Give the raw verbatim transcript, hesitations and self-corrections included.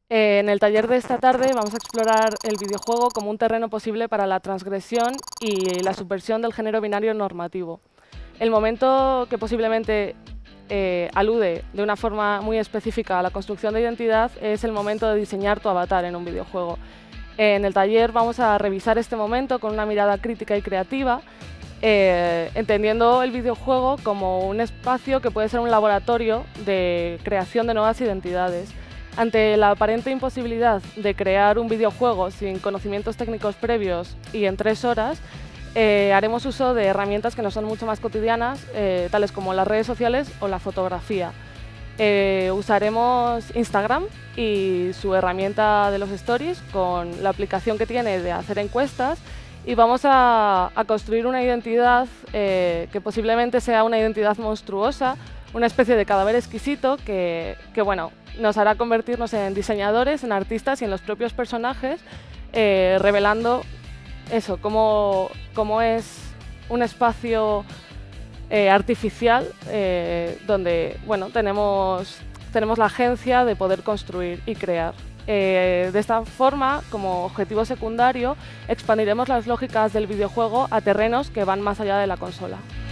Eh, en el taller de esta tarde vamos a explorar el videojuego como un terreno posible para la transgresión y la subversión del género binario normativo. El momento que posiblemente eh, alude de una forma muy específica a la construcción de identidad es el momento de diseñar tu avatar en un videojuego. En el taller vamos a revisar este momento con una mirada crítica y creativa, eh, entendiendo el videojuego como un espacio que puede ser un laboratorio de creación de nuevas identidades. Ante la aparente imposibilidad de crear un videojuego sin conocimientos técnicos previos y en tres horas, eh, haremos uso de herramientas que nos son mucho más cotidianas, eh, tales como las redes sociales o la fotografía. Eh, usaremos Instagram y su herramienta de los stories con la aplicación que tiene de hacer encuestas y vamos a, a construir una identidad eh, que posiblemente sea una identidad monstruosa, una especie de cadáver exquisito que, que bueno, nos hará convertirnos en diseñadores, en artistas y en los propios personajes, eh, revelando eso, cómo, cómo es un espacio eh, artificial eh, donde bueno, tenemos, tenemos la agencia de poder construir y crear. Eh, de esta forma, como objetivo secundario, expandiremos las lógicas del videojuego a terrenos que van más allá de la consola.